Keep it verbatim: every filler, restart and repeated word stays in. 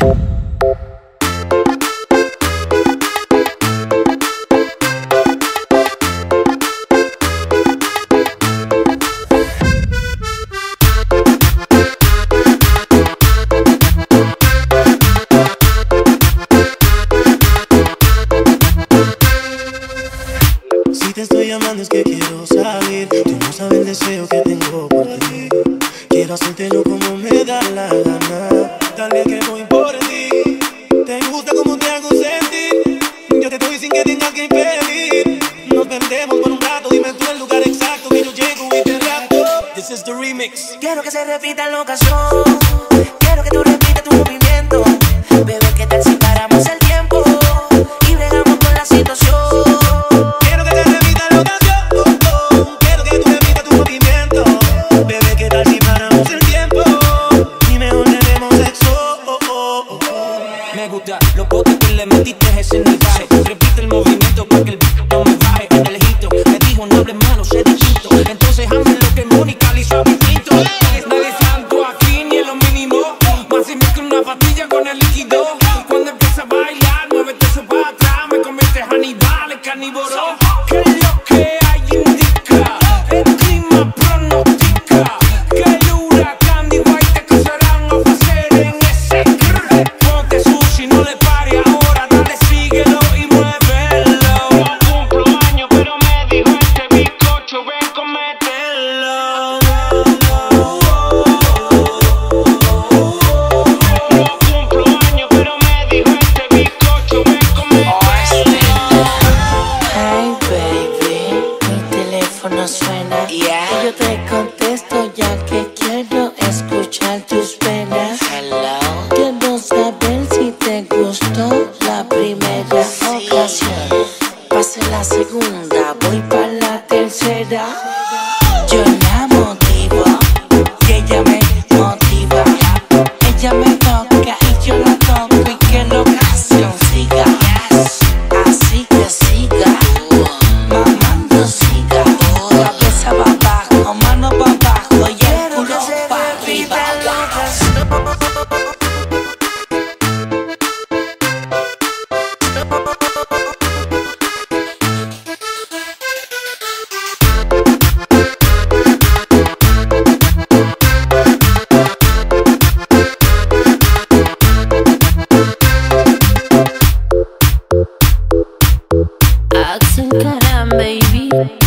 Si te estoy llamando es que quiero salir. Tú no sabes el deseo que tengo por ti. Quiero hacértelo como me da la gana. Dale que voy por ti. Te gusta como te hago sentir. Yo te doy sin que tengas que pedir. Nos perdemos por un rato. Dime tú el lugar exacto que yo llego y te rapto. This is the remix. Quiero que se repita la ocasión. Quiero que tú repitas tu movimiento. Bebé, ¿qué tal si paramos el tiempo y bregamos con la situación? Lo poco que le metiste ese nivel. Repite el movimiento para que el beat no me baje. En el hito me dijo no hables malo, sé distinto. Entonces hazme lo que Mónica le hizo a Vicito. Nadie es santo aquí ni en lo mínimo. Más si mezcla una pastilla con el líquido. Cuando empieza a bailar, muévete eso para atrás. Me conviertes a Aníbal, el carnívoro. Que lo que hay indica, el clima pronostica que el huracán de Iguay te causarán a hacer en ese crrr. Ponte sushi, no le pare ahora, dale, síguelo y muévelo. No cumplo años, pero me dijo este bizcocho, ven, comételo. No cumplo años, pero me dijo este bizcocho, ven, comételo. Hey baby, mi teléfono suena. Yeah. Y yo te contesto ya que quiero escuchar tus penas. Hello. Quiero saber si te gustó la primera ocasión. Pase la segunda, voy para la tercera. Yo la motivo y ella me motiva. Ella me toca y yo la toco y que la ocasión siga. Así que siga, mamando siga. Cabeza para abajo, mano para abajo y el culo para arriba. Action Karam, baby.